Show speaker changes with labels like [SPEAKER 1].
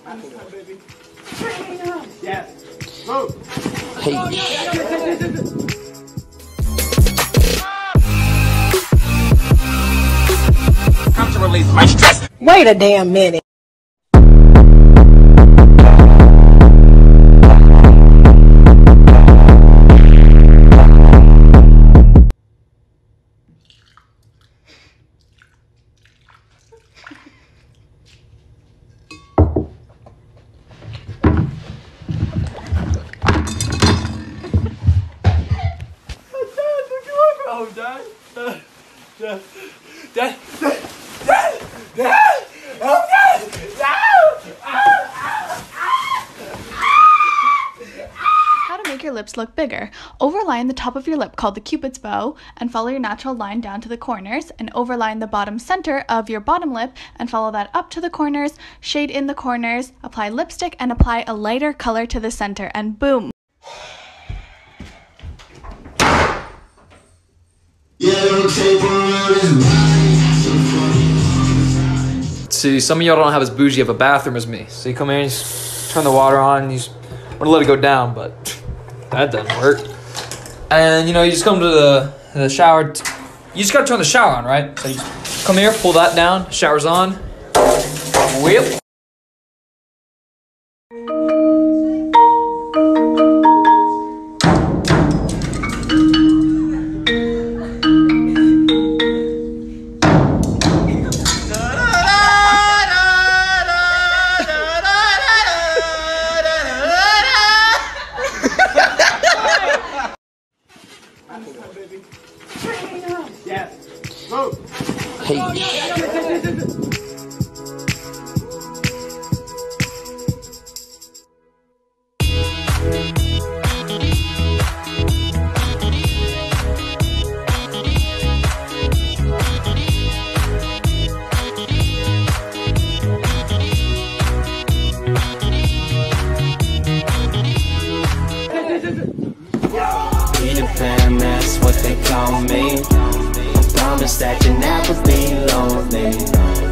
[SPEAKER 1] Yes. Move.
[SPEAKER 2] Hey.
[SPEAKER 1] Come to release my stress.
[SPEAKER 3] Wait a damn minute.
[SPEAKER 1] Oh, Dad. Dad. Oh, Dad.
[SPEAKER 4] How to make your lips look bigger. Overline the top of your lip called the Cupid's bow and follow your natural line down to the corners, and overline the bottom center of your bottom lip and follow that up to the corners, shade in the corners, apply lipstick and apply a lighter color to the center, and boom.
[SPEAKER 5] See, some of y'all don't have as bougie of a bathroom as me. So you come in, you just turn the water on, and you just want to let it go down, but that doesn't work. And you know, you just come to the shower. You just gotta turn the shower on, right? So you just come here, pull that down, shower's on. Whip.
[SPEAKER 1] Yes. Move.
[SPEAKER 2] Hey.
[SPEAKER 6] Peter Pan, that's what they call me. I promise that you never be lonely.